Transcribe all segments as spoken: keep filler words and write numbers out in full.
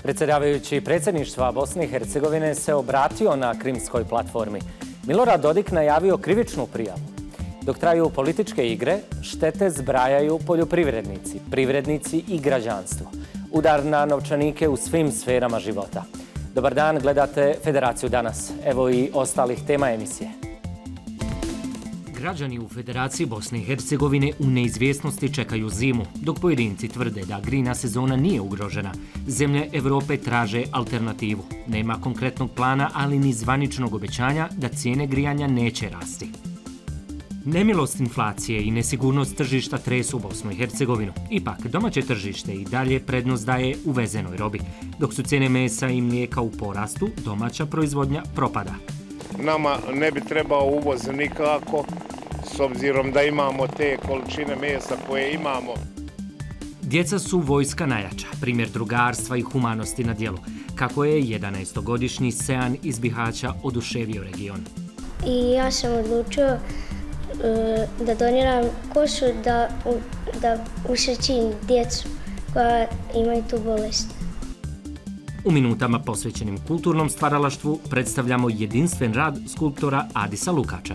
Predsjedavajući predsjedništva Bosne i Hercegovine se obratio na Krimskoj platformi. Milorad Dodik najavio krivičnu prijavu. Dok traju političke igre, štete zbrajaju poljoprivrednici, privrednici i građanstvo. Udar na novčanike u svim sferama života. Dobar dan, gledate Federaciju danas. Evo i ostalih tema emisije. Građani u Federaciji Bosne i Hercegovine u neizvjesnosti čekaju zimu, dok pojedinci tvrde da grina sezona nije ugrožena. Zemlje Evrope traže alternativu. Nema konkretnog plana, ali ni zvaničnog obećanja da cijene grijanja neće rasti. Nemilost inflacije i nesigurnost tržišta tresu Bosnu i Hercegovinu. Ipak, domaće tržište i dalje prednost daje uvezenoj robi. Dok su cijene mesa i mlijeka u porastu, domaća proizvodnja propada. Nama ne bi trebao uvoz nikako, s obzirom da imamo te količine mesa koje imamo. Djeca su vojska najjača, primjer drugarstva i humanosti na djelu. Kako je jedanaestogodišnji Sean iz Bihaća oduševio region. I ja sam odlučio uh, da doniram košu da, da usrećim djecu koja imaju tu bolest. U minutama posvećenim kulturnom stvaralaštvu predstavljamo jedinstven rad skulptora Adisa Lukača.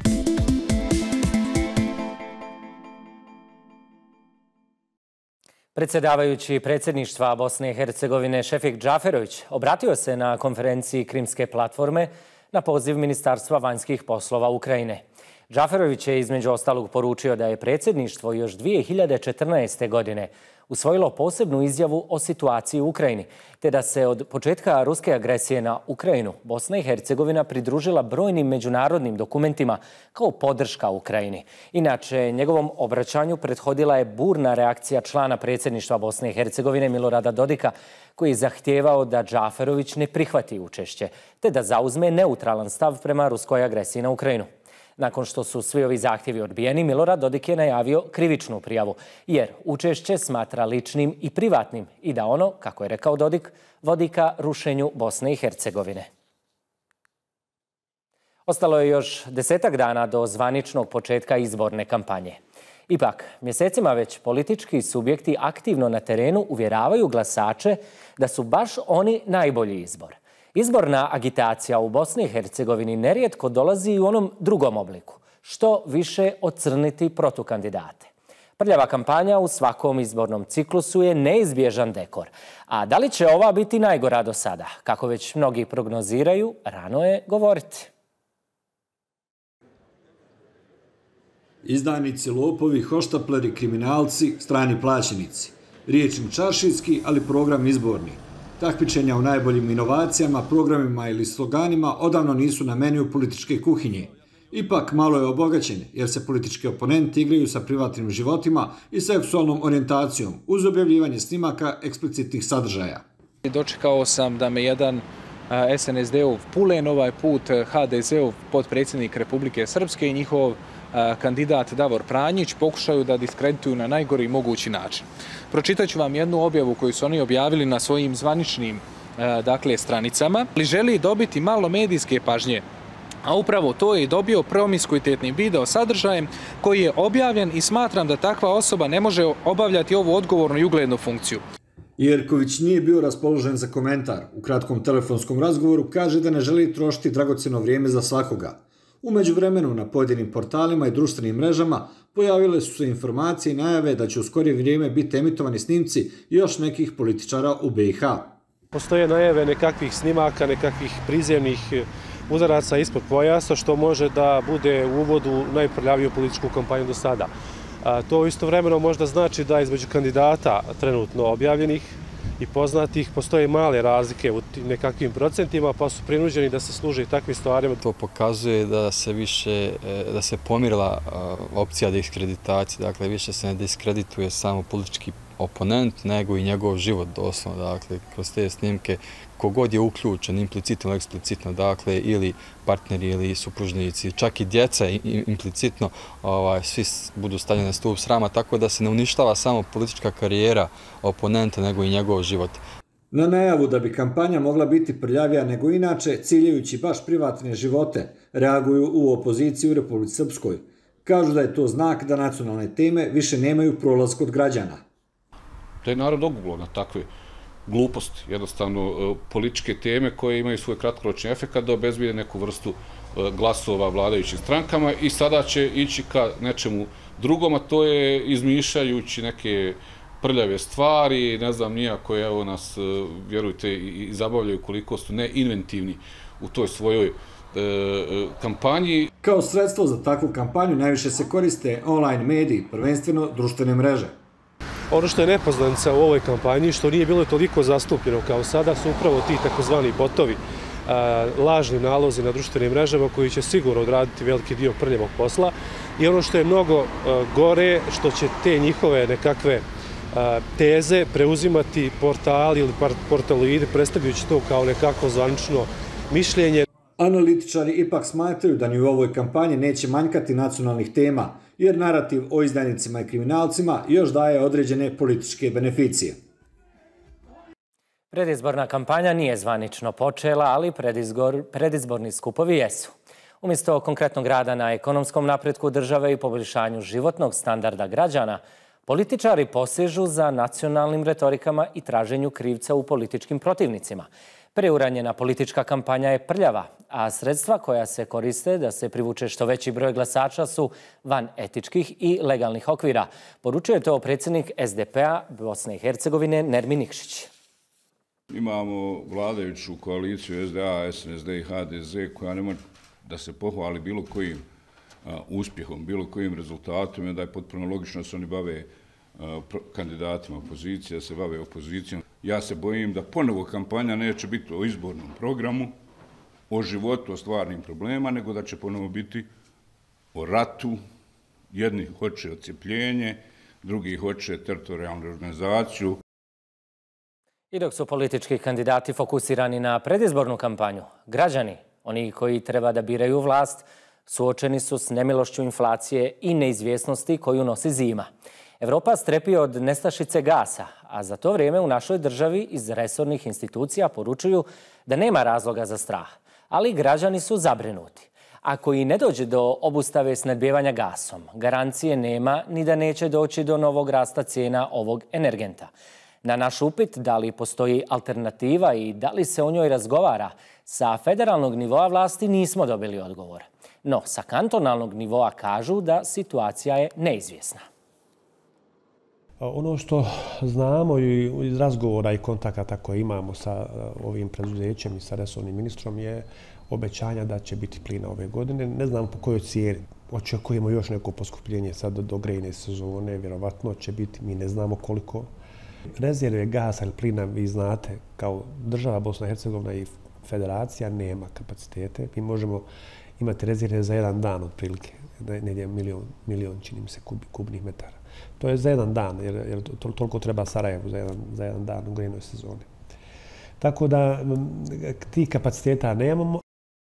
Predsjedavajući predsjedništva Bosne i Hercegovine Šefik Džaferović obratio se na konferenciji Krimske platforme na poziv Ministarstva vanjskih poslova Ukrajine. Džaferović je između ostalog poručio da je predsjedništvo još dvije hiljade četrnaeste. godine usvojilo posebnu izjavu o situaciji u Ukrajini, te da se od početka ruske agresije na Ukrajinu Bosna i Hercegovina pridružila brojnim međunarodnim dokumentima kao podrška Ukrajini. Inače, njegovom obraćanju prethodila je burna reakcija člana predsjedništva Bosne i Hercegovine Milorada Dodika, koji je zahtijevao da Džaferović ne prihvati učešće, te da zauzme neutralan stav prema ruskoj agresiji na Ukrajinu. Nakon što su svi ovi zahtjevi odbijeni, Milorad Dodik je najavio krivičnu prijavu, jer učešće smatra ličnim i privatnim i da ono, kako je rekao Dodik, vodi ka rušenju Bosne i Hercegovine. Ostalo je još desetak dana do zvaničnog početka izborne kampanje. Ipak, mjesecima već politički subjekti aktivno na terenu uvjeravaju glasače da su baš oni najbolji izbor. Izborna agitacija u Bosni i Hercegovini nerijetko dolazi u onom drugom obliku, što više ocrniti protukandidate. Prljava kampanja u svakom izbornom ciklusu je neizbježan dekor. A da li će ova biti najgora do sada? Kako već mnogi prognoziraju, rano je govoriti. Izdajnici, lopovi, hoštapleri, kriminalci, strani plaćenici. Riječni čaršijski, ali program izborni. Takmičenja u najboljim inovacijama, programima ili sloganima odavno nisu na meniju političke kuhinje. Ipak malo je obogaćen jer se politički oponenti igraju sa privatnim životima i seksualnom orijentacijom uz objavljivanje snimaka eksplicitnih sadržaja. Dočekao sam da me jedan es en es de-ov pulen, ovaj put ha de ze-ov potpredsjednik Republike Srpske i njihov kandidat Davor Pranjić pokušaju da diskredituju na najgori mogući način. Pročitat ću vam jednu objavu koju su oni objavili na svojim zvaničnim dakle, stranicama. Ali želi dobiti malo medijske pažnje, a upravo to je dobio promiskuitetnim video sadržajem koji je objavljen i smatram da takva osoba ne može obavljati ovu odgovornu i uglednu funkciju. Jerković nije bio raspoložen za komentar. U kratkom telefonskom razgovoru kaže da ne želi trošiti dragocjeno vrijeme za svakoga. U međuvremenu na pojedinim portalima i društvenim mrežama pojavile su se informacije i najave da će u skorije vrijeme biti emitovani snimci još nekih političara u be i ha. Postoje najave nekakvih snimaka, nekakvih prizemnih udaraca ispod pojasa, što može da bude u uvodu najprljaviju političku kampanju do sada. A to istovremeno možda znači da između kandidata trenutno objavljenih i poznatih postoje male razlike u nekakvim procentima, pa su prinuđeni da se služe takvim stvarima. To pokazuje da se više, da se pomirila opcija diskreditacije, dakle više se ne diskredituje samo politički oponent, nego i njegov život doslovno, dakle kroz te snimke kogod je uključen, implicitno ili eksplicitno, dakle ili partneri ili supružnici, čak i djeca implicitno, ovaj, svi budu stavljeni na stup srama, tako da se ne uništava samo politička karijera oponenta, nego i njegov život. Na najavu da bi kampanja mogla biti prljavija nego inače, ciljajući baš privatne živote, reaguju u opoziciji u Republici Srpskoj. Kažu da je to znak da nacionalne teme više nemaju prolaz kod građana. Da je narod oguglo na takve gluposti, jednostavno političke teme koje imaju svoj kratkoročni efekt da obezbije neku vrstu glasova vladajućim strankama i sada će ići ka nečemu drugom, a to je izmišljajući neke prljave stvari, ne znam nija koje evo nas, vjerujte, i zabavljaju koliko su neinventivni u toj svojoj kampanji. Kao sredstvo za takvu kampanju najviše se koriste online mediji, prvenstveno društvene mreže. Ono što je nepoznanica u ovoj kampanji, što nije bilo toliko zastupljeno kao sada, su upravo ti takozvani botovi, lažni nalozi na društvenim mrežama koji će sigurno odraditi veliki dio prljavog posla. I ono što je mnogo gore, što će te njihove nekakve teze preuzimati portali ili portaloidi, predstavljajući to kao nekako zvanično mišljenje. Analitičari ipak smatraju da ni u ovoj kampanji neće manjkati nacionalnih tema, jer narativ o izdajnicima i kriminalcima još daje određene političke beneficije. Predizborna kampanja nije zvanično počela, ali predizborni skupovi jesu. Umjesto konkretnog rada na ekonomskom napretku države i poboljšanju životnog standarda građana, političari posežu za nacionalnim retorikama i traženju krivca u političkim protivnicima. Preuranjena politička kampanja je prljava, a sredstva koja se koriste da se privuče što veći broj glasača su van etičkih i legalnih okvira. Poručuje to predsjednik S D P-a Bosne i Hercegovine Nermin Nikšić. Imamo vladajuću koaliciju S D A, S N S D i H D Z koja ne može da se pohvali bilo kojim uspjehom, bilo kojim rezultatom i da je potpuno logično da se oni bave kandidatima opozicije, da se bave opozicijom. Ja se bojim da ponovo kampanja neće biti o izbornom programu, o životu, o stvarnim problema, nego da će ponovo biti o ratu. Jedni hoće odcepljenje, drugi hoće teritorijalnu organizaciju. I dok su politički kandidati fokusirani na predizbornu kampanju, građani, oni koji treba da biraju vlast, suočeni su s nemilošću inflacije i neizvjesnosti koju nosi zima. Evropa strepi od nestašice gasa, a za to vrijeme u našoj državi iz resornih institucija poručuju da nema razloga za strah. Ali građani su zabrinuti. Ako i ne dođe do obustave snadbijevanja gasom, garancije nema ni da neće doći do novog rasta cijena ovog energenta. Na naš upit da li postoji alternativa i da li se o njoj razgovara, sa federalnog nivoa vlasti nismo dobili odgovor. No, sa kantonalnog nivoa kažu da situacija je neizvjesna. Ono što znamo iz razgovora i kontakata koje imamo sa ovim preduzećem i sa resornim ministrom je obećanja da će biti plina ove godine. Ne znam po kojoj cijeni. Očekujemo još neko poskupljenje sad do grejne sezone. Vjerovatno će biti, mi ne znamo koliko. Rezerve gasa ili plina, vi znate, kao država Bosna i Hercegovina i federacija nema kapacitete. Mi možemo imati rezerve za jedan dan otprilike. Negdje milion, milion čini mi se kubnih metara. To je za jedan dan, jer, jer to, toliko treba Sarajevu za jedan, za jedan dan u grejnoj sezoni. Tako da tih kapaciteta nemamo.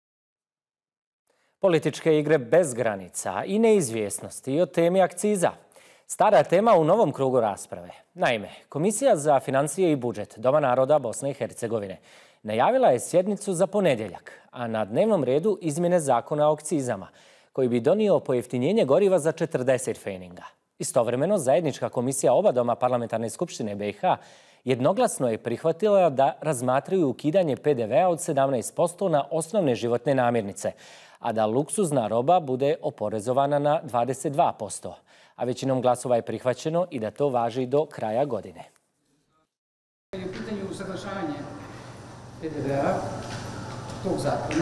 Političke igre bez granica i neizvjesnosti i o temi akciza. Stara tema u novom krugu rasprave. Naime, Komisija za financije i budžet Doma naroda Bosne i Hercegovine najavila je sjednicu za ponedjeljak, a na dnevnom redu izmjene zakona o akcizama, koji bi donio pojeftinjenje goriva za četrdeset pfeninga. Istovremeno, zajednička komisija oba doma parlamentarne skupštine B i H jednoglasno je prihvatila da razmatraju ukidanje P D V-a od sedamnaest posto na osnovne životne namirnice, a da luksuzna roba bude oporezovana na dvadeset dva posto. A većinom glasova je prihvaćeno i da to važi do kraja godine. U pitanju usaglašavanje P D V-a tog zakona,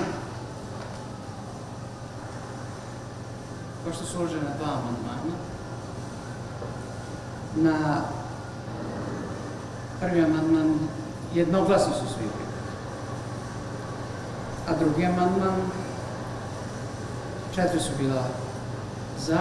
pošto su uložena dva amandmana, na prvi amandman jednoglasno su svi prihvatili, a drugi amandman četiri su bila za,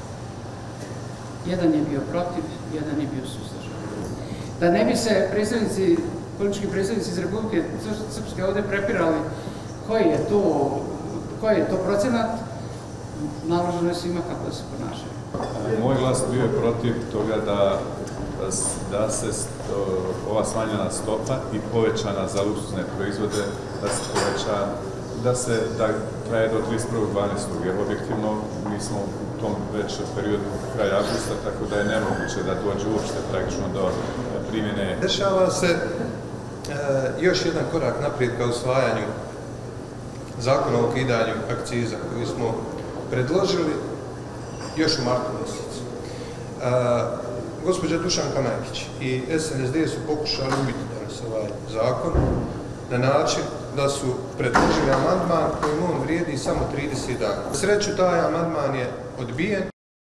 jedan je bio protiv, jedan je bio suzdržan. Da ne bi se predstavnici, politički predstavnici iz Republike Srpske ovdje prepirali koji je to, koji je to procenat, naloženo je svima kako da se ponašaju. Moj glas bio je protiv toga da, da se ova smanjena stopa i povećana za luksuzne proizvode, da se poveća, da se da traje do trideset prvog dvanaestog jer objektivno mi smo u tom već periodu kraja avgusta, tako da je nemoguće da dođe uopšte praktično do primjene. Dešava se još jedan korak naprijed ka usvajanju zakona o ukidanju akciza koji smo predložili još u martu mjesecu. Gospođa Dušanka Majkić i S N S D su pokušali ubiti danas ovaj zakon na način da su predložili amandman kojim on vrijedi samo trideset dana. Na sreću, taj amandman je odbijen.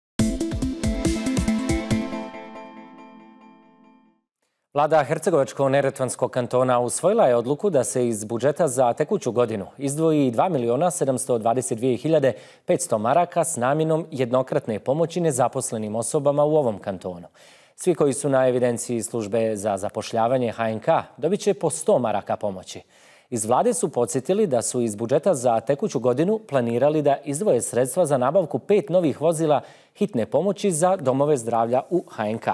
Vlada Hercegovačko-neretvanskog kantona usvojila je odluku da se iz budžeta za tekuću godinu izdvoji dva miliona sedamsto dvadeset dvije hiljade petsto maraka s namjenom jednokratne pomoći nezaposlenim osobama u ovom kantonu. Svi koji su na evidenciji službe za zapošljavanje H N K dobit će po sto maraka pomoći. Iz vlade su podsjetili da su iz budžeta za tekuću godinu planirali da izdvoje sredstva za nabavku pet novih vozila hitne pomoći za domove zdravlja u H N K.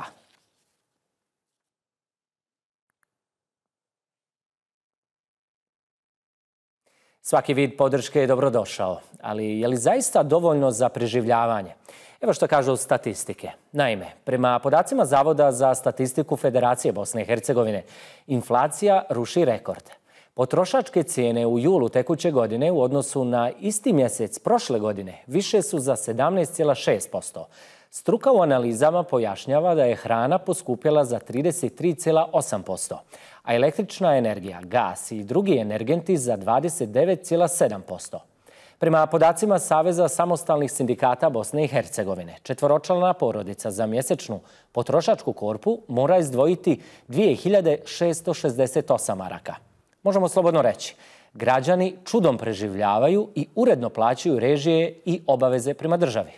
Svaki vid podrške je dobrodošao, ali je li zaista dovoljno za preživljavanje? Evo što kažu statistike. Naime, prema podacima Zavoda za statistiku Federacije Bosne i Hercegovine, inflacija ruši rekord. Potrošačke cijene u julu tekuće godine u odnosu na isti mjesec prošle godine više su za sedamnaest zarez šest posto. Struka u analizama pojašnjava da je hrana poskupjela za trideset tri zarez osam posto, a električna energija, gas i drugi energenti za dvadeset devet zarez sedam posto. Prema podacima Saveza samostalnih sindikata Bosne i Hercegovine, četvoročlana porodica za mjesečnu potrošačku korpu mora izdvojiti dvije hiljade šesto šezdeset osam maraka. Možemo slobodno reći, građani čudom preživljavaju i uredno plaćaju režije i obaveze prema državi.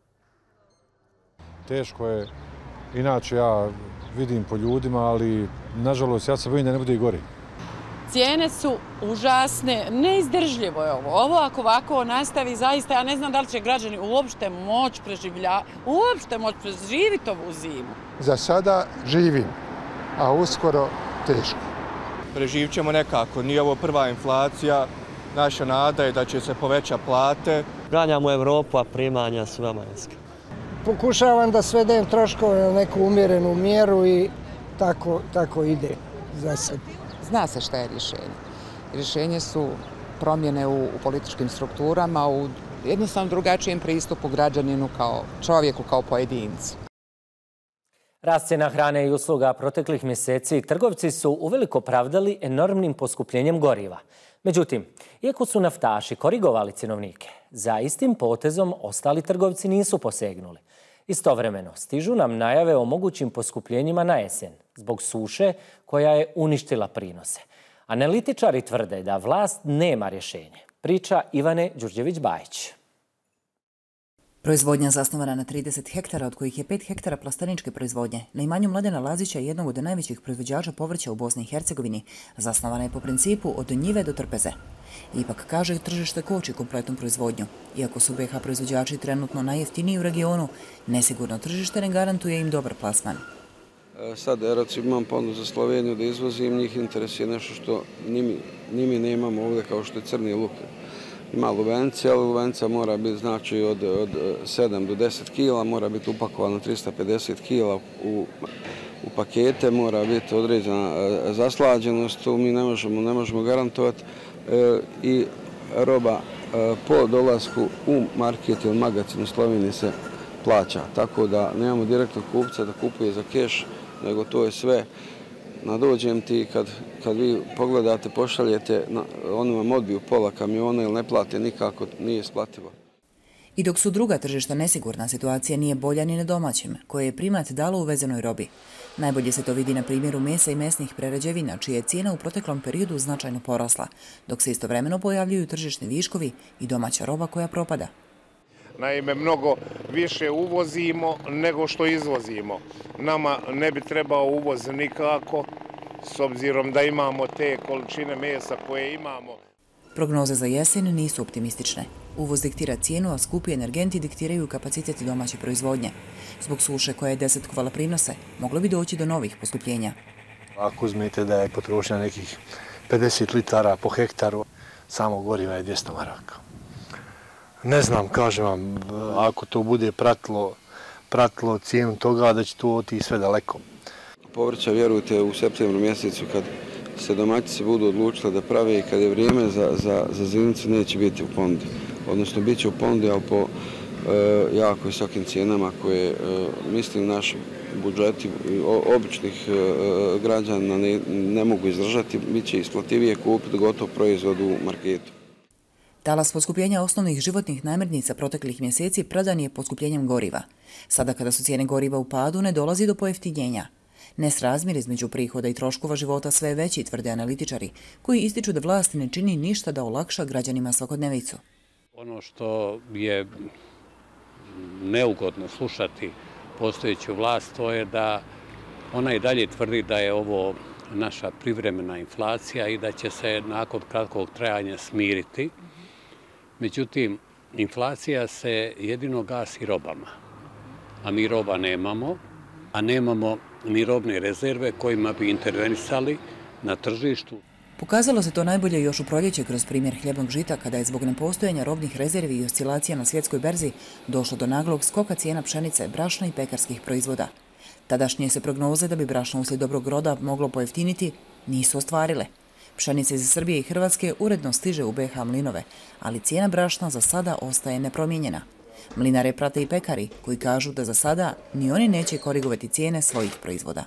Teško je, inače ja vidim po ljudima, ali nažalost ja se bojim da ne bude i gori. Cijene su užasne, neizdržljivo je ovo. Ovo ako ovako nastavi, zaista ja ne znam da li će građani uopšte moći preživljavati, uopšte moći preživiti ovu zimu. Za sada živim, a uskoro teško. Preživit ćemo nekako, nije ovo prva inflacija, naša nada je da će se poveća plate. Ganjamo Evropu, a primanja su veoma niska. Pokušavam da svedem troškove na neku umjerenu mjeru i tako, tako ide za sad. Zna se šta je rješenje. Rješenje su promjene u, u političkim strukturama, u jednostavno drugačijem pristupu građaninu kao čovjeku, kao pojedincu. Rast cijena hrane i usluga proteklih mjeseci trgovci su uveliko pravdali enormnim poskupljenjem goriva. Međutim, iako su naftaši korigovali cjenovnike, za istim potezom ostali trgovci nisu posegnuli. Istovremeno stižu nam najave o mogućim poskupljenjima na jesen zbog suše koja je uništila prinose. Analitičari tvrde da vlast nema rješenje. Priča Ivane Đurđević-Bajić. Proizvodnja zasnovana na trideset hektara, od kojih je pet hektara plasteničke proizvodnje, na imanju Mladena Lazića, jednog od najvećih proizvođača povrća u Bosni i Hercegovini, zasnovana je po principu od njive do trpeze. Ipak, kaže, tržište koči kompletnu proizvodnju. Iako su B iH proizvođači trenutno najjeftiniji u regionu, nesigurno tržište ne garantuje im dobar plasman. Sad, recimo, imam ponudu za Sloveniju da izvozim, njih interesuje nešto što ni mi nemamo ovdje, kao što je crni luk. Ima lubenci, ali lubenca mora biti znači od, od sedam do deset kila, mora biti upakovano tristo pedeset kila u, u pakete, mora biti određena zaslađenost, tu mi ne možemo, ne možemo garantovati e, i roba e, po dolasku u market ili magacin u Sloveniji se plaća, tako da nemamo direktnog kupca da kupuje za keš, nego to je sve. Na dođem ti, kad, kad vi pogledate, pošaljete, oni vam odbiju pola kamiona ili ne plate nikako, nije isplativo. I dok su druga tržišta nesigurna, situacija nije bolja ni na domaćem, koje je primat dalo uvezenoj robi. Najbolje se to vidi na primjeru mesa i mesnih prerađevina, čija je cijena u proteklom periodu značajno porasla, dok se istovremeno pojavljuju tržišni viškovi i domaća roba koja propada. Naime, mnogo više uvozimo nego što izvozimo. Nama ne bi trebao uvoz nikako, s obzirom da imamo te količine mesa koje imamo. Prognoze za jesen nisu optimistične. Uvoz diktira cijenu, a skupi energenti diktiraju kapaciteti domaće proizvodnje. Zbog suše koja je desetkovala prinose, moglo bi doći do novih poskupljenja. Ako uzmete da je potrošnja nekih pedeset litara po hektaru, samo goriva je dvjesto maraka. Ne znam, kažem vam, ako to bude pratilo, pratilo cijenu toga, da će to otići sve daleko. Povrća, vjerujte, u septembru mjesecu kad, se domaćice budu odlučile da prave i kad je vrijeme za, za, za zimnicu neće biti u ponudi. Odnosno, bit će u ponudi, ali po e, jako visokim cijenama koje, e, mislim, naši budžeti običnih e, građana ne, ne mogu izdržati. Biće isplativije kupiti gotov proizvod u marketu. Talas poskupljenja osnovnih životnih namirnica proteklih mjeseci predan je poskupljenjem goriva. Sada kada su cijene goriva u padu, ne dolazi do pojeftinjenja. Nesrazmjer između prihoda i troškova života sve je veći, tvrde analitičari, koji ističu da vlast ne čini ništa da olakša građanima svakodnevicu. Ono što je neugodno slušati postojeću vlast, to je da ona i dalje tvrdi da je ovo naša privremena inflacija i da će se nakon kratkog trajanja smiriti. Međutim, inflacija se jedino gasi robama, a mi roba nemamo, a nemamo ni robne rezerve kojima bi intervenisali na tržištu. Pokazalo se to najbolje još u proljeće kroz primjer hljebnog žita, kada je zbog nepostojanja robnih rezervi i oscilacija na svjetskoj berzi došlo do naglog skoka cijena pšenice, brašna i pekarskih proizvoda. Tadašnje se prognoze da bi brašno uslijed dobrog roda moglo pojeftiniti nisu ostvarile. Pšenica iz Srbije i Hrvatske uredno stiže u be ha mlinove, ali cijena brašna za sada ostaje nepromijenjena. Mlinare prate i pekari, koji kažu da za sada ni oni neće korigovati cijene svojih proizvoda.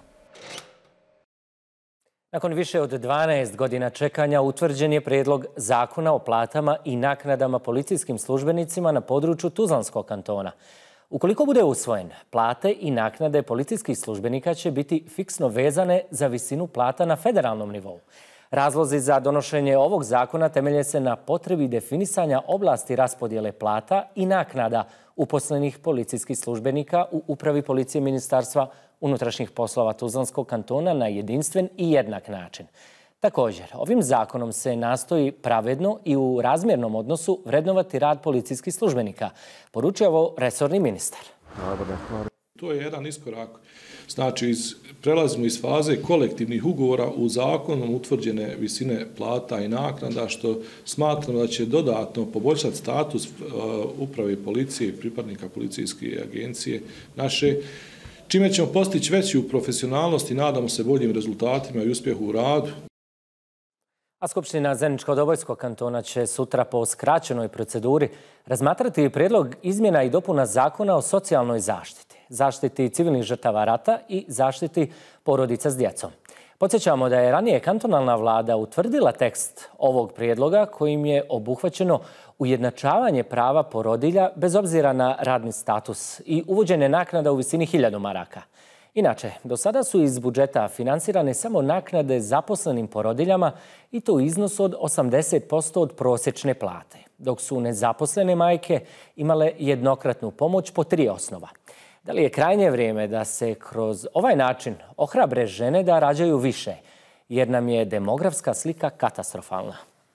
Nakon više od dvanaest godina čekanja utvrđen je prijedlog zakona o platama i naknadama policijskim službenicima na području Tuzlanskog kantona. Ukoliko bude usvojen, plate i naknade policijskih službenika će biti fiksno vezane za visinu plata na federalnom nivou. Razlozi za donošenje ovog zakona temelje se na potrebi definisanja oblasti raspodjele plata i naknada uposlenih policijskih službenika u Upravi policije Ministarstva unutrašnjih poslova Tuzlanskog kantona na jedinstven i jednak način. Također, ovim zakonom se nastoji pravedno i u razmjernom odnosu vrednovati rad policijskih službenika, poručuje ovo resorni ministar. To je jedan iskorak. Znači, prelazimo iz faze kolektivnih ugovora u zakonom utvrđene visine plata i naknada, što smatramo da će dodatno poboljšati status uprave policije i pripadnika policijske agencije naše, čime ćemo postići veću profesionalnost i nadamo se boljim rezultatima i uspjehu u radu. A Skupština Zeničko-Dobojskog kantona će sutra po skraćenoj proceduri razmatrati prijedlog izmjena i dopuna zakona o socijalnoj zaštiti, zaštiti civilnih žrtava rata i zaštiti porodica s djecom. Podsjećamo da je ranije kantonalna vlada utvrdila tekst ovog prijedloga kojim je obuhvaćeno ujednačavanje prava porodilja bez obzira na radni status i uvođenje naknada u visini hiljadu maraka. Inače, do sada su iz budžeta finansirane samo naknade zaposlenim porodiljama i to u iznosu od osamdeset posto od prosječne plate, dok su nezaposlene majke imale jednokratnu pomoć po tri osnova. Da li je krajnje vrijeme da se kroz ovaj način ohrabre žene da rađaju više, jer nam je demografska slika katastrofalna?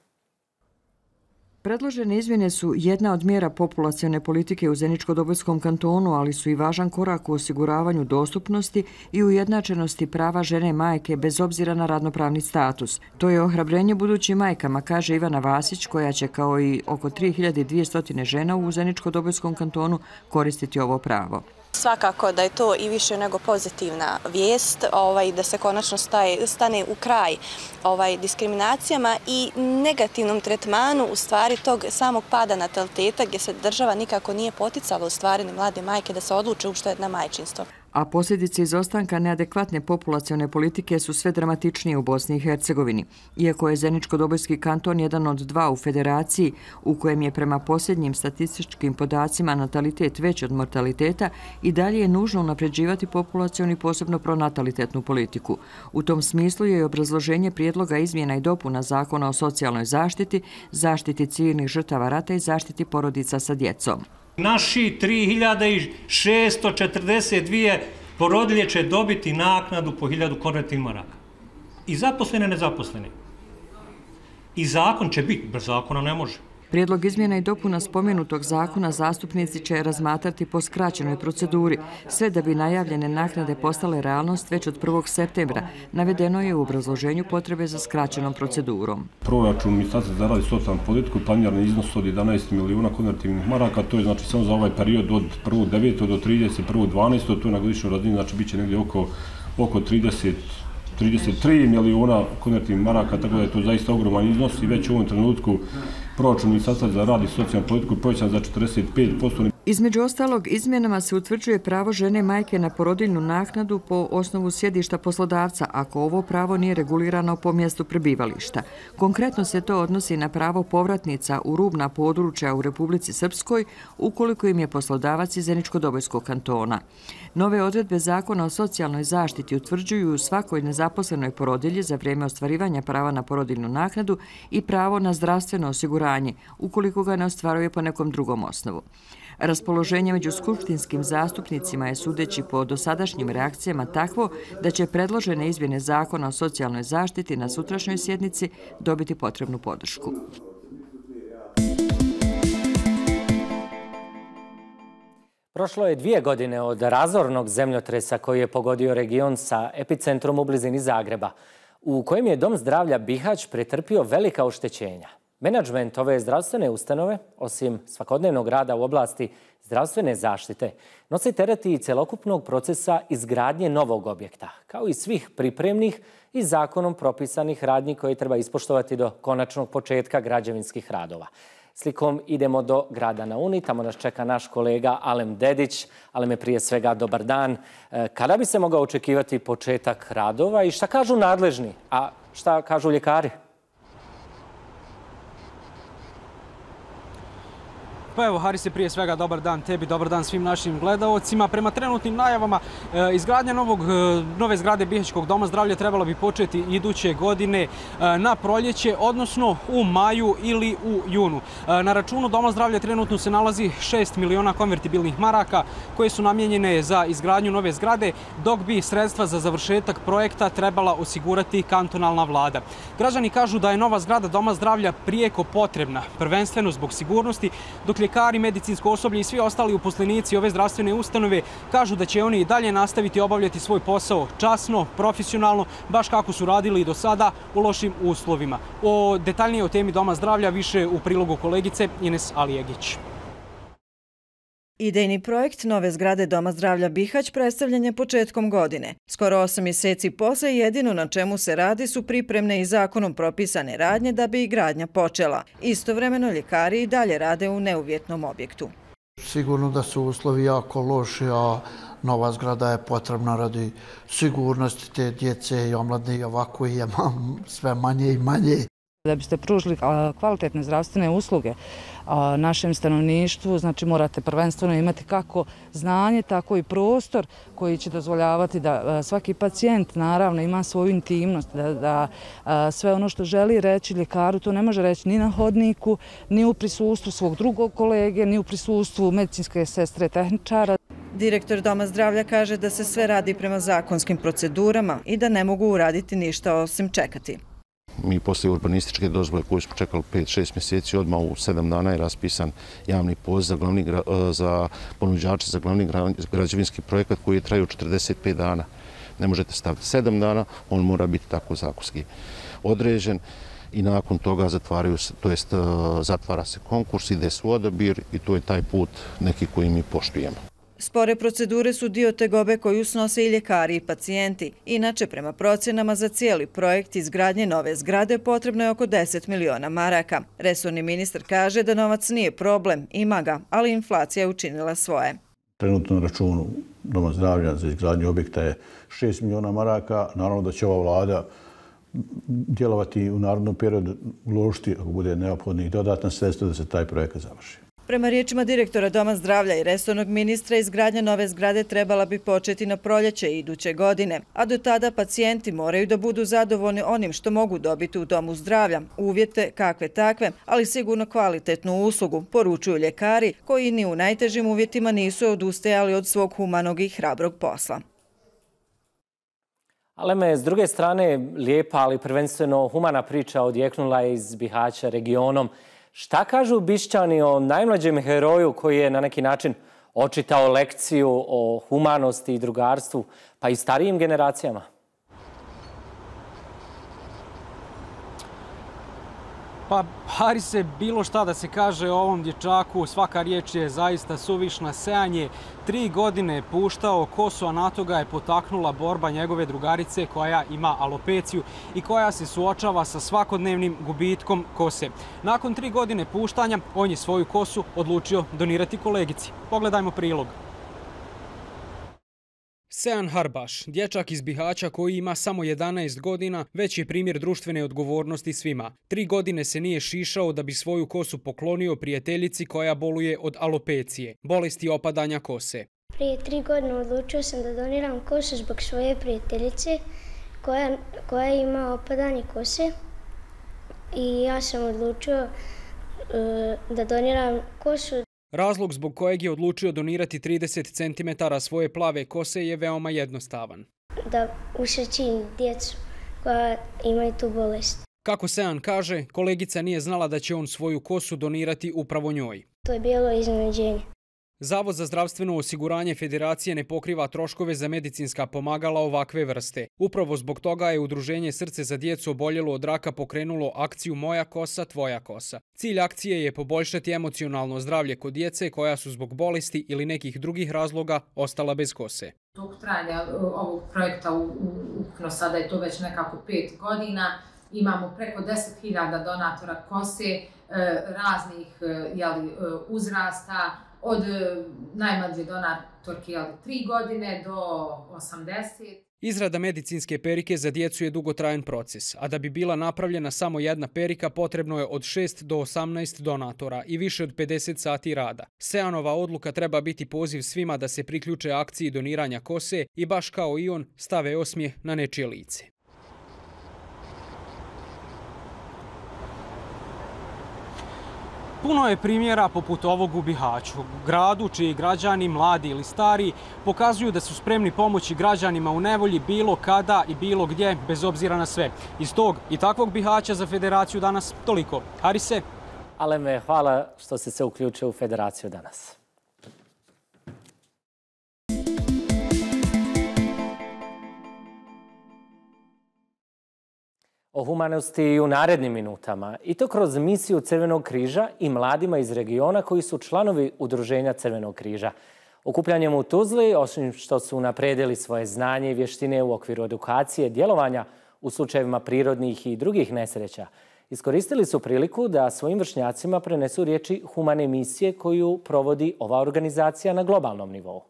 Predložene izmjene su jedna od mjera populacione politike u Zeničko-Dobojskom kantonu, ali su i važan korak u osiguravanju dostupnosti i ujednačenosti prava žene majke bez obzira na radnopravni status. To je ohrabrenje budućim majkama, kaže Ivana Vasić, koja će kao i oko tri hiljade dvjesto žena u Zeničko-Dobojskom kantonu koristiti ovo pravo. Svakako da je to i više nego pozitivna vijest, ovaj, da se konačno staje, stane u kraj ovaj, diskriminacijama i negativnom tretmanu u stvari tog samog pada nataliteta gdje se država nikako nije poticala u stvari ni mlade majke da se odluče uopšte na majčinstvo. A posljedice izostanka neadekvatne populacione politike su sve dramatičnije u Bosni i Hercegovini. Iako je Zeničko-Dobojski kanton jedan od dva u federaciji u kojem je prema posljednjim statističkim podacima natalitet veći od mortaliteta, i dalje je nužno unapređivati populacionu i posebno pronatalitetnu politiku. U tom smislu je i obrazloženje prijedloga izmjena i dopuna zakona o socijalnoj zaštiti, zaštiti civilnih žrtava rata i zaštiti porodica sa djecom. Naši tri hiljade šesto četrdeset dvije porodilje će dobiti naknadu po hiljadu konvertivnih maraka. I zaposlene, nezaposlene. I zakon će biti, bez zakona ne može. Prijedlog izmjena i dopuna spomenutog zakona zastupnici će razmatrati po skraćenoj proceduri, sve da bi najavljene naknade postale realnost već od prvog septembra. Navedeno je u obrazloženju potrebe za skraćenom procedurom. Proračun Ministarstva za rad i socijalnu politiku planiran iznos od jedanaest milijuna konvertivnih maraka, to je znači samo za ovaj period od prvog devetog do trideset prvog dvanaestog, to je na godišnjoj razini, znači bit će negdje oko, oko trideset trideset tri milijuna konvertibilnih maraka, tako da je to zaista ogroman iznos i već u ovom trenutku proračun Ministarstva za rad i socijalnu politiku povećan za četrdeset pet posto. Između ostalog, izmjenama se utvrđuje pravo žene majke na porodiljnu naknadu po osnovu sjedišta poslodavca, ako ovo pravo nije regulirano po mjestu prebivališta. Konkretno se to odnosi na pravo povratnica u rubna područja u Republici Srpskoj, ukoliko im je poslodavac iz Zeničko-Dobojskog kantona. Nove odredbe Zakona o socijalnoj zaštiti utvrđuju svakoj nezaposlenoj porodilji za vrijeme ostvarivanja prava na porodiljnu naknadu i pravo na zdravstveno osiguranje, ukoliko ga ne ostvaruje po nekom drugom osnovu. Raspoloženje među skupštinskim zastupnicima je, sudeći po dosadašnjim reakcijama, takvo da će predložene izmjene Zakona o socijalnoj zaštiti na sutrašnjoj sjednici dobiti potrebnu podršku. Prošlo je dvije godine od razornog zemljotresa koji je pogodio region sa epicentrom u blizini Zagreba, u kojem je Dom zdravlja Bihać pretrpio velika oštećenja. Menadžment ove zdravstvene ustanove, osim svakodnevnog rada u oblasti zdravstvene zaštite, nosi teret i celokupnog procesa izgradnje novog objekta, kao i svih pripremnih i zakonom propisanih radnji koje treba ispoštovati do konačnog početka građevinskih radova. Slikom idemo do grada na Uni, tamo nas čeka naš kolega Alem Dedić. Aleme, prije svega dobar dan. Kada bi se mogao očekivati početak radova i šta kažu nadležni, a šta kažu ljekari? Pa evo, Harise, prije svega dobar dan tebi, dobar dan svim našim gledaocima. Prema trenutnim najavama, izgradnja novog, nove zgrade Bihaćkog doma zdravlja trebalo bi početi iduće godine na proljeće, odnosno u maju ili u junu. Na računu Doma zdravlja trenutno se nalazi šest miliona konvertibilnih maraka koje su namijenjene za izgradnju nove zgrade, dok bi sredstva za završetak projekta trebala osigurati kantonalna vlada. Građani kažu da je nova zgrada Doma zdravlja prijeko potrebna, prvenstveno zbog sigurnosti, dok ljekari, medicinsko osoblje i svi ostali uposlenici ove zdravstvene ustanove kažu da će oni i dalje nastaviti obavljati svoj posao časno, profesionalno, baš kako su radili i do sada u lošim uslovima. O detaljnije o temi Doma zdravlja više u prilogu kolegice Ines Alijegić. Idejni projekt nove zgrade Doma zdravlja Bihać predstavljen je početkom godine. Skoro osam mjeseci posle jedino na čemu se radi su pripremne i zakonom propisane radnje da bi i gradnja počela. Istovremeno ljekari i dalje rade u neuvjetnom objektu. Sigurno da su uslovi jako loši, a nova zgrada je potrebna radi sigurnosti te djece i omladne i ovako je sve manje i manje. Da biste pružili kvalitetne zdravstvene usluge našem stanovništvu, znači morate prvenstveno imati kako znanje, tako i prostor koji će dozvoljavati da svaki pacijent naravno ima svoju intimnost, da, da sve ono što želi reći ljekaru to ne može reći ni na hodniku, ni u prisustvu svog drugog kolege, ni u prisustvu medicinske sestre, tehničara. Direktor Doma zdravlja kaže da se sve radi prema zakonskim procedurama i da ne mogu uraditi ništa osim čekati. Mi poslije urbanističke dozvole koju smo čekali pet šest mjeseci, odmah u sedam dana je raspisan javni poziv za, za ponuđače za glavni građevinski projekat koji je trajao četrdeset pet dana. Ne možete staviti sedam dana, on mora biti tako zakonski određen i nakon toga zatvaraju se, to jest zatvara se konkurs, ide se u odabir i to je taj put neki koji mi poštujemo. Spore procedure su dio tegobe koju snose i ljekari i pacijenti. Inače, prema procjenama za cijeli projekt izgradnje nove zgrade potrebno je oko deset miliona maraka. Resorni ministar kaže da novac nije problem, ima ga, ali inflacija je učinila svoje. Trenutno na računu Doma zdravlja za izgradnju objekta je šest miliona maraka. Naravno da će ova vlada djelovati u narednom periodu, uložiti ako bude neophodnih dodatna sredstva da se taj projekat završi. Prema riječima direktora Doma zdravlja i resornog ministra, izgradnja nove zgrade trebala bi početi na proljeće iduće godine, a do tada pacijenti moraju da budu zadovoljni onim što mogu dobiti u Domu zdravlja, uvjete kakve takve, ali sigurno kvalitetnu uslugu, poručuju ljekari koji ni u najtežim uvjetima nisu odustajali od svog humanog i hrabrog posla. Aleme, s druge strane, lijepa, ali prvenstveno humana priča odjeknula je iz Bihaća regionom. Šta kažu Bišćani o najmlađem heroju koji je na neki način očitao lekciju o humanosti i drugarstvu, pa i starijim generacijama? Pa, Harise, bilo šta da se kaže o ovom dječaku, svaka riječ je zaista suvišna. Sean je tri godine je puštao kosu, a na to ga je potaknula borba njegove drugarice koja ima alopeciju i koja se suočava sa svakodnevnim gubitkom kose. Nakon tri godine puštanja, on je svoju kosu odlučio donirati kolegici. Pogledajmo prilog. Sean Harbaš, dječak iz Bihaća koji ima samo jedanaest godina, već je primjer društvene odgovornosti svima. Tri godine se nije šišao da bi svoju kosu poklonio prijateljici koja boluje od alopecije, bolesti opadanja kose. Prije tri godine odlučio sam da doniram kosu zbog svoje prijateljice koja, koja ima opadanje kose i ja sam odlučio uh, da doniram kosu. Razlog zbog kojeg je odlučio donirati trideset centimetara svoje plave kose je veoma jednostavan. Da usrećim djecu koja imaju tu bolest. Kako Sean kaže, kolegica nije znala da će on svoju kosu donirati upravo njoj. To je bilo iznenađenje. Zavod za zdravstveno osiguranje Federacije ne pokriva troškove za medicinska pomagala ovakve vrste. Upravo zbog toga je Udruženje Srce za djecu oboljelo od raka pokrenulo akciju Moja kosa, tvoja kosa. Cilj akcije je poboljšati emocionalno zdravlje kod djece koja su zbog bolesti ili nekih drugih razloga ostala bez kose. Dok trajanja ovog projekta, ukupno sada je to već nekako pet godina, imamo preko deset hiljada donatora kose, raznih jeli, uzrasta, od najmlađe donatorke tri godine do osamdeset. Izrada medicinske perike za djecu je dugotrajan proces, a da bi bila napravljena samo jedna perika potrebno je od šest do osamnaest donatora i više od pedeset sati rada. Seanova odluka treba biti poziv svima da se priključe akciji doniranja kose i baš kao i on stave osmijeh na nečije lice. Puno je primjera poput ovog u Bihaću, gradu čiji građani, mladi ili stari, pokazuju da su spremni pomoći građanima u nevolji bilo kada i bilo gdje, bez obzira na sve. Iz tog i takvog Bihaća za Federaciju danas toliko. Harise? Aleme, hvala što ste se uključili u Federaciju danas. O humanosti i u narednim minutama, i to kroz misiju Crvenog križa i mladima iz regiona koji su članovi Udruženja Crvenog križa. Okupljanjem u Tuzli, osim što su napredili svoje znanje i vještine u okviru edukacije djelovanja u slučajevima prirodnih i drugih nesreća, iskoristili su priliku da svojim vršnjacima prenesu riječi humane misije koju provodi ova organizacija na globalnom nivou.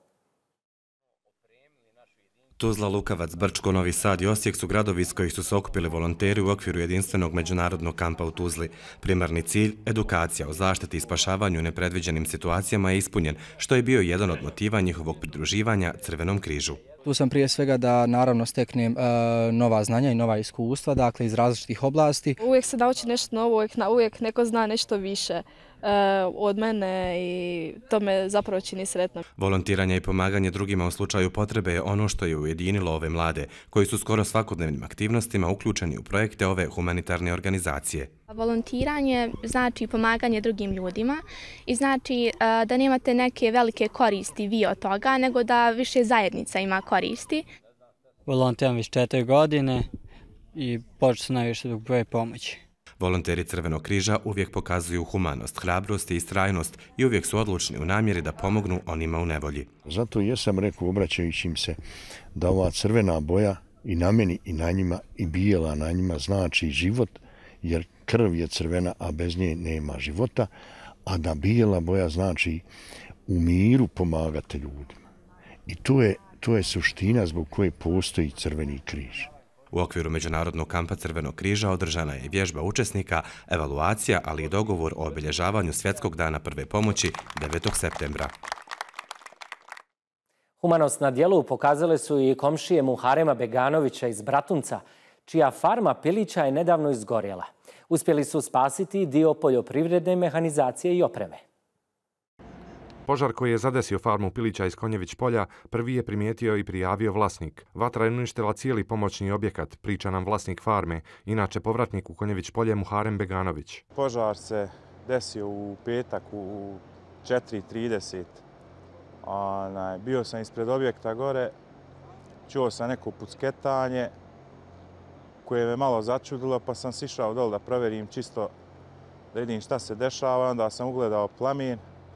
Tuzla, Lukavac, Brčko, Novi Sad i Osijek su gradovi iz kojih su se okupili volonteri u okviru jedinstvenog međunarodnog kampa u Tuzli. Primarni cilj, edukacija o zaštiti i spašavanju u nepredviđenim situacijama je ispunjen, što je bio jedan od motiva njihovog pridruživanja Crvenom križu. Tu sam prije svega da naravno steknem e, nova znanja i nova iskustva, dakle iz različitih oblasti. Uvijek se nauči nešto novo, uvijek, uvijek neko zna nešto više e, od mene i to me zapravo čini sretno. Volontiranje i pomaganje drugima u slučaju potrebe je ono što je ujedinilo ove mlade, koji su skoro svakodnevnim aktivnostima uključeni u projekte ove humanitarne organizacije. Volontiranje znači pomaganje drugim ljudima i znači uh, da nemate neke velike koristi vi od toga, nego da više zajednica ima koristi. Volontiram već četiri godine i počeo sam najviše zbog broja pomoći. Volonteri Crvenog križa uvijek pokazuju humanost, hrabrost i istrajnost i uvijek su odlučni u namjeri da pomognu onima u nevolji. Zato jesam rekao, obraćajući im se, da ova crvena boja i na meni i na njima i bijela na njima znači život, jer krv je crvena, a bez nje nema života, a da bijela boja znači u miru pomagate ljudima. I to je, to je suština zbog koje postoji Crveni križ. U okviru Međunarodnog kampa Crvenog križa održana je vježba učesnika, evaluacija, ali i dogovor o obilježavanju Svjetskog dana prve pomoći devetog septembra. Humanost na djelu pokazale su i komšije Muharema Beganovića iz Bratunca, čija farma pilića je nedavno izgorjela. Uspjeli su spasiti dio poljoprivredne mehanizacije i opreme. Požar koji je zadesio farmu pilića iz Konjević polja prvi je primijetio i prijavio vlasnik. Vatra je uništila cijeli pomoćni objekat, priča nam vlasnik farme, inače povratnik u Konjević polje Muharem Beganović. Požar se desio u petak u četiri trideset. Bio sam ispred objekta gore, čuo sam neko pucketanje koje me malo začudilo, pa sam sišao dole da provjerim čisto da vidim šta se dešava. Onda sam ugledao plamen.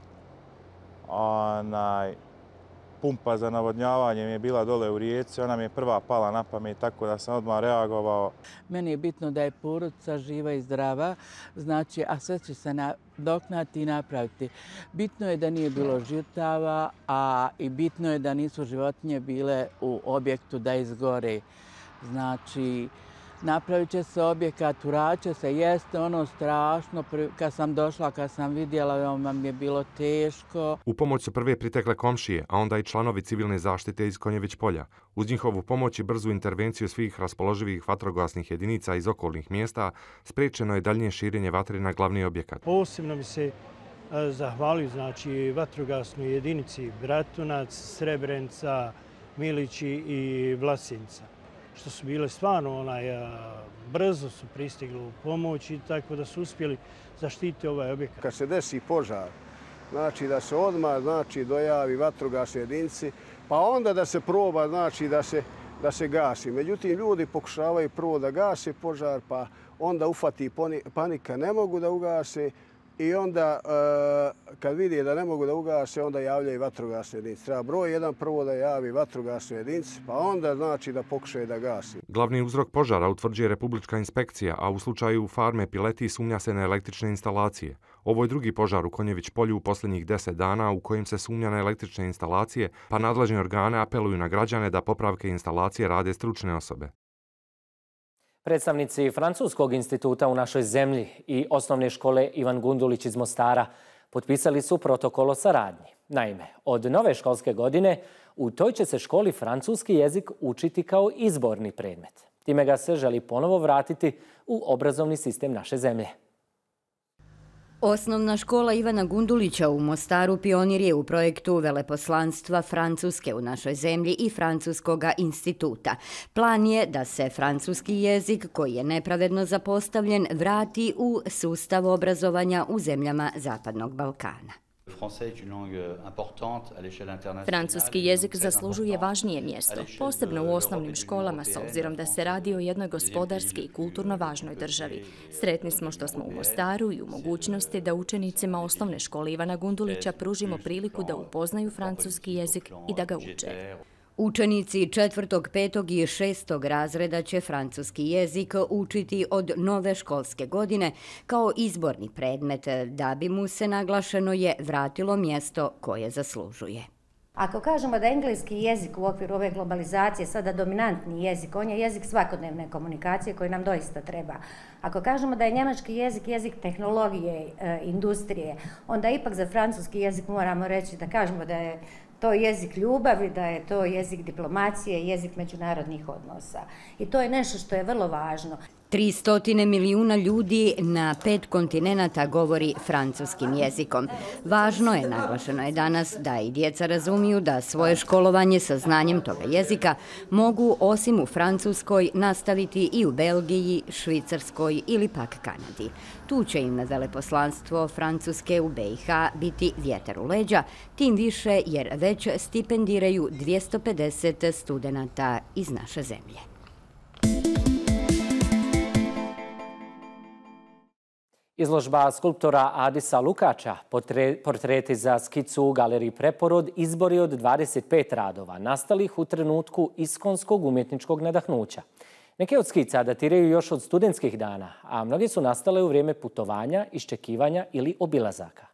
Onaj, pumpa za navodnjavanje mi je bila dole u rijeci, ona mi je prva pala na pamet, tako da sam odmah reagovao. Meni je bitno da je porodica živa i zdrava, znači, a sve će se nadoknaditi i napraviti. Bitno je da nije bilo žrtava, a i bitno je da nisu životinje bile u objektu da izgore. Znači, napravit će se objekat, uraće se, jeste ono strašno. Kad sam došla, kad sam vidjela, veoma mi je bilo teško. U pomoć su prve pritekle komšije, a onda i članovi civilne zaštite iz Konjević polja. Uz njihovu pomoć i brzu intervenciju svih raspoloživih vatrogasnih jedinica iz okolnih mjesta, spriječeno je daljnje širenje vatre na glavni objekat. Posebno bi se zahvalio znači, vatrogasnoj jedinici Bratunac, Srebrenica, Milići i Vlasinca, što su bile stvarno onaj, a, brzo su pristigli u pomoć i tako da su uspjeli zaštiti ovaj objekat. Kad se desi požar, znači da se odmah znači, dojavi vatrogasne jedinici, pa onda da se proba znači, da, se, da se gasi. Međutim, ljudi pokušavaju prvo da gase požar, pa onda ufati panika, ne mogu da ugase. I onda, kad vidi da ne mogu da ugase, onda javljaju vatrogasne jedinice. Treba broj jedan prvo da javi vatrogasne jedinice, pa onda znači da pokušaju da gasi. Glavni uzrok požara utvrđuje Republička inspekcija, a u slučaju farme Pileti sumnja se na električne instalacije. Ovo je drugi požar u Konjević polju u posljednjih deset dana u kojim se sumnja na električne instalacije, pa nadležni organe apeluju na građane da popravke instalacije rade stručne osobe. Predstavnici Francuskog instituta u našoj zemlji i osnovne škole Ivan Gundulić iz Mostara potpisali su protokol o saradnji. Naime, od nove školske godine u toj će se školi francuski jezik učiti kao izborni predmet. Time ga se želi ponovo vratiti u obrazovni sistem naše zemlje. Osnovna škola Ivana Gundulića u Mostaru pionir je u projektu veleposlanstva Francuske u našoj zemlji i Francuskog instituta. Plan je da se francuski jezik, koji je nepravedno zapostavljen, vrati u sustav obrazovanja u zemljama Zapadnog Balkana. Francuski jezik zaslužuje važnije mjesto, posebno u osnovnim školama, s obzirom da se radi o jednoj gospodarski i kulturno važnoj državi. Sretni smo što smo u Mostaru i u mogućnosti da učenicima osnovne škole Ivana Gundulića pružimo priliku da upoznaju francuski jezik i da ga uče. Učenici četvrtog, petog i šestog razreda će francuski jezik učiti od nove školske godine kao izborni predmet, da bi mu se, naglašeno je, vratilo mjesto koje zaslužuje. Ako kažemo da je engleski jezik u okviru ove globalizacije sada dominantni jezik, on je jezik svakodnevne komunikacije koji nam doista treba. Ako kažemo da je njemački jezik jezik tehnologije, industrije, onda ipak za francuski jezik moramo reći da kažemo da je to jezik ljubavi, da je to jezik diplomacije, jezik međunarodnih odnosa. I to je nešto što je vrlo važno. tristo milijuna ljudi na pet kontinenata govori francuskim jezikom. Važno je, naglašeno je danas, da i djeca razumiju da svoje školovanje sa znanjem toga jezika mogu, osim u Francuskoj, nastaviti i u Belgiji, Švicarskoj ili pak Kanadi. Tu će im veleposlanstvo Francuske u B i H biti vjetar u leđa, tim više jer već stipendiraju dvjesto pedeset studenata iz naše zemlje. Izložba skulptora Adisa Lukača, portreti za skicu u galeriji Preporod, izbori od dvadeset pet radova, nastalih u trenutku iskonskog umjetničkog nadahnuća. Neke od skica datiraju još od studentskih dana, a mnoge su nastale u vrijeme putovanja, iščekivanja ili obilazaka.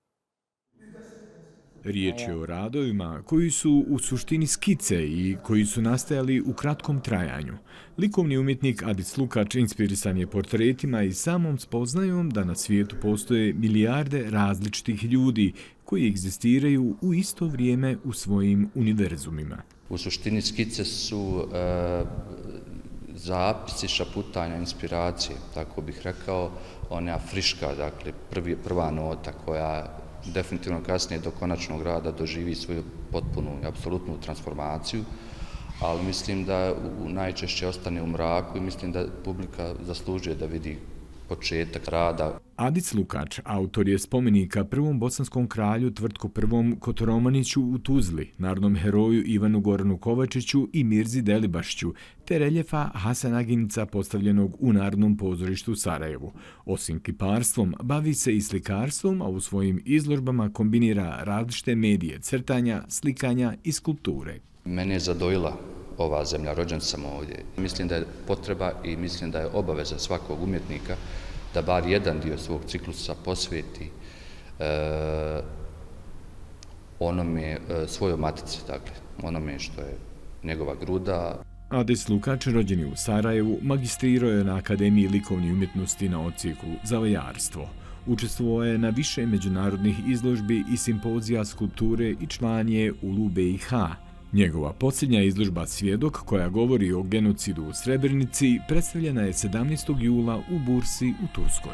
Riječ je o radovima koji su u suštini skice i koji su nastajali u kratkom trajanju. Likovni umjetnik Adis Lukač inspirisan je portretima i samom spoznajom da na svijetu postoje milijarde različitih ljudi koji egzistiraju u isto vrijeme u svojim univerzumima. U suštini skice su e, zapisi šaputanja inspiracije, tako bih rekao, ona friška, dakle prvi, prva nota koja definitivno kasnije do konačnog rada doživi svoju potpunu i apsolutnu transformaciju, ali mislim da najčešće ostane u mraku i mislim da publika zaslužuje da vidi početak rada. Adic Lukač, autor je spomenika prvom bosanskom kralju Tvrtku prvom Kotoromaniću u Tuzli, narodnom heroju Ivanu Goranu Kovačiću i Mirzi Delibašću, te reljefa Hasan Aginca postavljenog u Narodnom pozorištu u Sarajevu. Osim kiparstvom, bavi se i slikarstvom, a u svojim izložbama kombinira različite medije crtanja, slikanja i skulpture. Mene je zadojila ova zemlja, rođen sam ovdje. Mislim da je potreba i mislim da je obaveza svakog umjetnika da bar jedan dio svog ciklusa posveti e, onome, e, svojoj matici, dakle, onome što je njegova gruda. Adic Lukač, rođen je u Sarajevu, magistrirao je na Akademiji likovnih umjetnosti na odsjeku za vajarstvo. Učestvovao je na više međunarodnih izložbi i simpozija skulpture i član je u L U B I H. Njegova posljednja izložba Svjedok, koja govori o genocidu u Srebrenici, predstavljena je sedamnaestog jula u Bursi u Turskoj.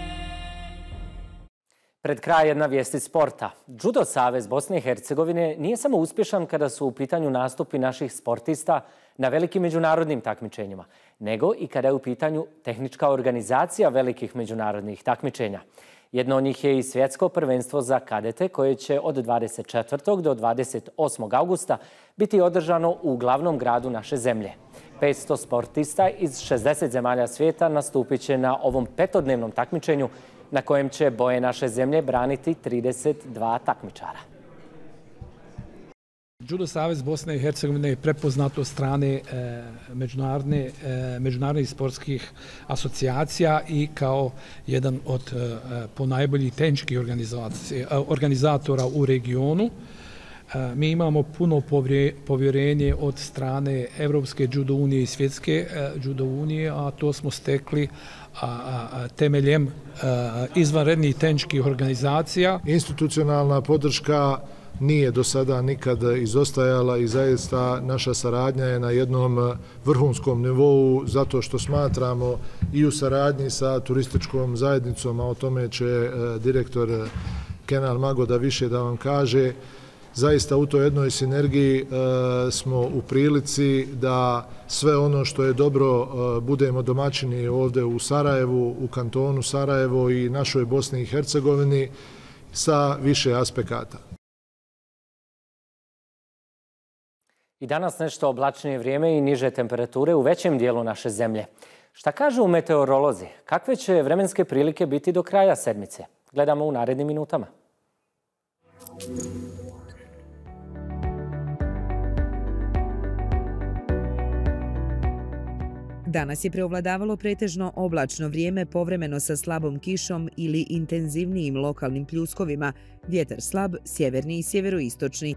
Pred kraj jedna vijest iz sporta. Judo savez Bosne i Hercegovine nije samo uspješan kada su u pitanju nastupi naših sportista na velikim međunarodnim takmičenjima, nego i kada je u pitanju tehnička organizacija velikih međunarodnih takmičenja. Jedno od njih je i svjetsko prvenstvo za kadete koje će od dvadeset četvrtog do dvadeset osmog augusta biti održano u glavnom gradu naše zemlje. petsto sportista iz šezdeset zemalja svijeta nastupit će na ovom petodnevnom takmičenju na kojem će boje naše zemlje braniti trideset dva takmičara. Judo savez Bosne i Hercegovine je prepoznat od strane e, međunarodne, e, međunarodnih sportskih asocijacija i kao jedan od e, ponajboljih tehničkih organizatora u regionu. E, mi imamo puno povjerenje od strane Evropske judo unije i Svjetske e, judo unije, a to smo stekli a, a, temeljem a, izvanrednih tehničkih organizacija. Institucionalna podrška nije do sada nikad izostajala i zaista naša saradnja je na jednom vrhunskom nivou zato što smatramo i u saradnji sa turističkom zajednicom, a o tome će direktor Kenan Magoda više da vam kaže. Zaista u toj jednoj sinergiji smo u prilici da sve ono što je dobro budemo domaćini ovdje u Sarajevu, u kantonu Sarajevo i našoj Bosni i Hercegovini sa više aspekata. I danas nešto oblačnije vrijeme i niže temperature u većem dijelu naše zemlje. Šta kažu meteorolozi? Kakve će vremenske prilike biti do kraja sedmice? Gledamo u narednim minutama. Danas je preovladavalo pretežno oblačno vrijeme, povremeno sa slabom kišom ili intenzivnijim lokalnim pljuskovima. Vjetar slab, sjeverni i sjeveroistočni.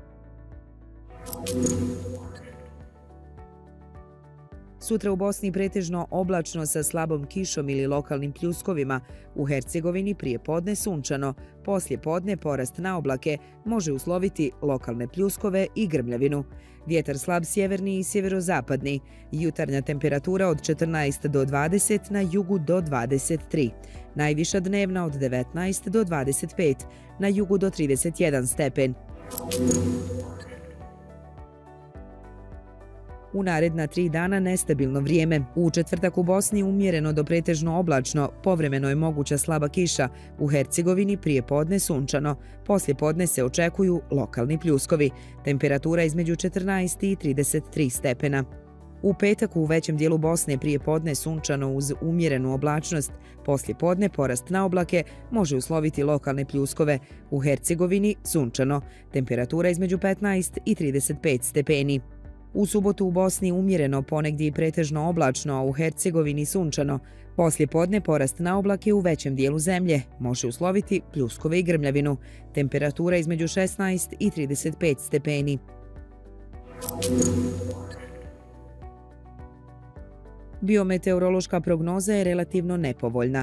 Sutra u Bosni pretežno oblačno sa slabom kišom ili lokalnim pljuskovima. U Hercegovini prije podne sunčano, poslije podne porast na oblake može usloviti lokalne pljuskove i grmljavinu. Vjetar slab sjeverni i sjeverozapadni. Jutarnja temperatura od četrnaest do dvadeset, na jugu do dvadeset tri. Najviša dnevna od devetnaest do dvadeset pet, na jugu do trideset jedan stepen. U naredna tri dana nestabilno vrijeme. U četvrtak u Bosni umjereno do pretežno oblačno, povremeno je moguća slaba kiša. U Hercegovini prije podne sunčano, poslije podne se očekuju lokalni pljuskovi. Temperatura između četrnaest i trideset tri stepena. U petak u većem dijelu Bosne prije podne sunčano uz umjerenu oblačnost. Poslije podne porast na oblake može usloviti lokalne pljuskove. U Hercegovini sunčano. Temperatura između petnaest i trideset pet stepeni. U subotu u Bosni umjereno, ponegdje i pretežno oblačno, a u Hercegovini sunčano. Poslije podne porast na oblake u većem dijelu zemlje može usloviti pljuskove i grmljavinu. Temperatura između šesnaest i trideset pet stepeni. Biometeorološka prognoza je relativno nepovoljna.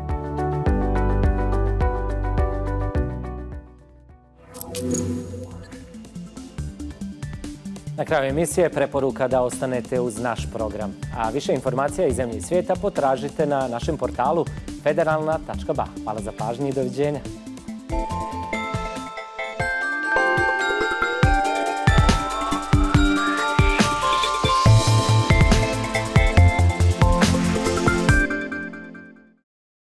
Na kraju emisije preporuka da ostanete uz naš program. A više informacija iz zemlje i svijeta potražite na našem portalu federalna tačka ba. Hvala za pažnju i doviđenja.